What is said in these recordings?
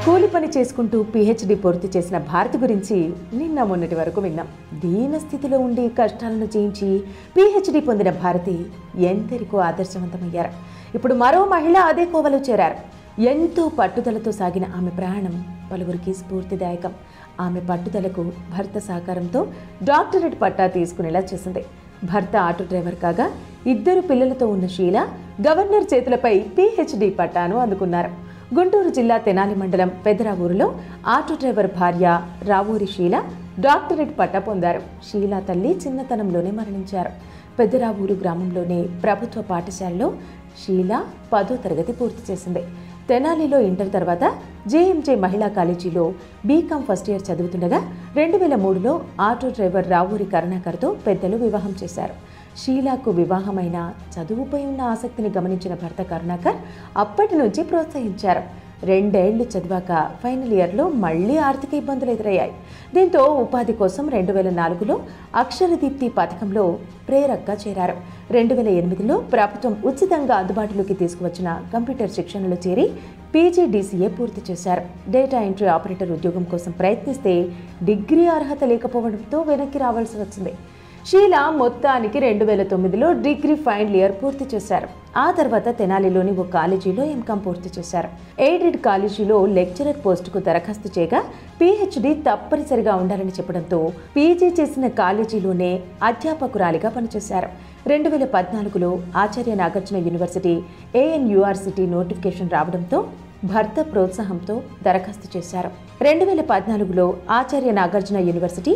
కూలి పని చేసుకుంటూ పీహెచ్డీ పూర్తి చేసిన భారతి గురించి నిన్న మొన్నటి వరకు విన్నాం. దీన స్థితిలో ఉండి కష్టాలను జయించి పీహెచ్డీ పొందిన భారతి ఎందరికో ఆదర్శవంతమయ్యారు. ఇప్పుడు మరో మహిళ అదే కోవలో చేరారు. ఎంతో పట్టుదలతో సాగిన ఆమె ప్రయాణం పలువురికి స్ఫూర్తిదాయకం. ఆమె పట్టుదలకు భర్త సహకారంతో డాక్టరేట్ పట్టా తీసుకునేలా చేసింది. భర్త ఆటో డ్రైవర్ కాగా 2 పిల్లలతో ఉన్న షీల గవర్నర్ చేతులపై పీహెచ్డీ పట్టాను అందుకున్నారు. గుంటూరు జిల్లా తెనాలి మండలం పెదరావూరులో ఆటో డ్రైవర్ భార్య రావూరి షీల డాక్టరేట్ పట్టా పొందారు. షీల తల్లి చిన్నతనంలోనే మరణించారు. పెదరావూరు గ్రామంలోనే ప్రభుత్వ పాఠశాలలో షీల 10వ తరగతి పూర్తి చేసింది. తెనాలిలో ఇంటర్ తర్వాత జేఎంజే మహిళా కాలేజీలో బీకాం ఫస్ట్ ఇయర్ చదువుతుండగా 2003లో ఆటో డ్రైవర్ రావూరి కరుణాకర్తో పెద్దలు వివాహం చేశారు. షీలాకు వివాహమైన చదువుపై ఉన్న ఆసక్తిని గమనించిన భర్త కరుణాకర్ అప్పటి నుంచి ప్రోత్సహించారు. 2 ఏళ్లు చదివాక ఫైనల్ ఇయర్లో మళ్లీ ఆర్థిక ఇబ్బందులు ఎదురయ్యాయి. దీంతో ఉపాధి కోసం 2004లో అక్షరదీప్తి పథకంలో ప్రేరక్గా చేరారు. 2008లో ప్రభుత్వం ఉచితంగా అందుబాటులోకి తీసుకువచ్చిన కంప్యూటర్ శిక్షణలో చేరి పీజీడీసీఏ పూర్తి చేశారు. డేటా ఎంట్రీ ఆపరేటర్ ఉద్యోగం కోసం ప్రయత్నిస్తే డిగ్రీ అర్హత లేకపోవడంతో వెనక్కి రావాల్సి వచ్చింది. షీల మొత్తానికి 2009లో డిగ్రీ ఫైనల్ ఇయర్ పూర్తి చేశారు. ఆ తర్వాత తెనాలిలోని ఓ కాలేజీలో ఎంకాం పూర్తి చేశారు. ఎయిడెడ్ కాలేజీలో లెక్చరర్ పోస్టుకు దరఖాస్తు చేయగా పీహెచ్డీ తప్పనిసరిగా ఉండాలని చెప్పడంతో పీజీ చేసిన కాలేజీలోనే అధ్యాపకురాలిగా పనిచేశారు. 2014లో Acharya Nagarjuna university ANURCT notification రావడంతో భర్త ప్రోత్సాహంతో దరఖాస్తు చేశారు. 2014లో Acharya Nagarjuna university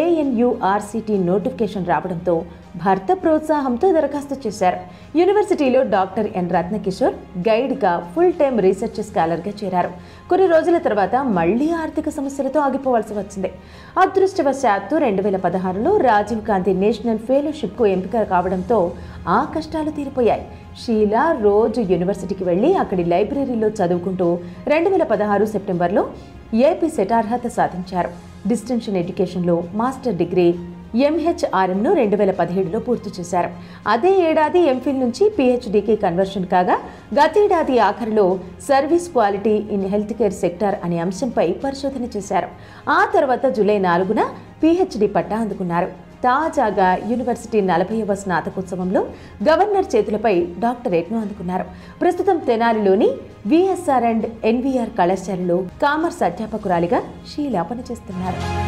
ANURCT notification రావడంతో భర్త ప్రోత్సాహంతో దరఖాస్తు చేశారు. యూనివర్సిటీలో డాక్టర్ ఎన్ రత్నకిషోర్ గైడ్గా ఫుల్ టైమ్ రీసెర్చ్ స్కాలర్గా చేరారు. కొన్ని రోజుల తర్వాత మళ్లీ ఆర్థిక సమస్యలతో ఆగిపోవాల్సి వచ్చింది. అదృష్టవశాత్తు 2016లో రాజీవ్ గాంధీ నేషనల్ ఫెలోషిప్కు ఎంపిక కావడంతో ఆ కష్టాలు తీరిపోయాయి. షీల రోజు యూనివర్సిటీకి వెళ్లి అక్కడి లైబ్రరీలో చదువుకుంటూ 2016 సెప్టెంబర్లో ఏపీ సెట్ అర్హత సాధించారు. డిస్టెన్షన్ ఎడ్యుకేషన్లో మాస్టర్ డిగ్రీ MHRMను 2017లో పూర్తి చేశారు. అదే ఏడాది ఎంఫిల్ నుంచి పీహెచ్డీకి కన్వర్షన్ కాగా గతేడాది ఆఖరిలో service quality in health care sector అనే అంశంపై పరిశోధన చేశారు. ఆ తర్వాత జూలై 4న పీహెచ్డీ పట్టా అందుకున్నారు. తాజాగా యూనివర్సిటీ 40వ స్నాతకోత్సవంలో గవర్నర్ చేతులపై డాక్టరేట్ను అందుకున్నారు. ప్రస్తుతం తెనాలిలోని VSR అండ్ NVR కళాశాలలో కామర్స్ అధ్యాపకురాలిగా షీల పనిచేస్తున్నారు.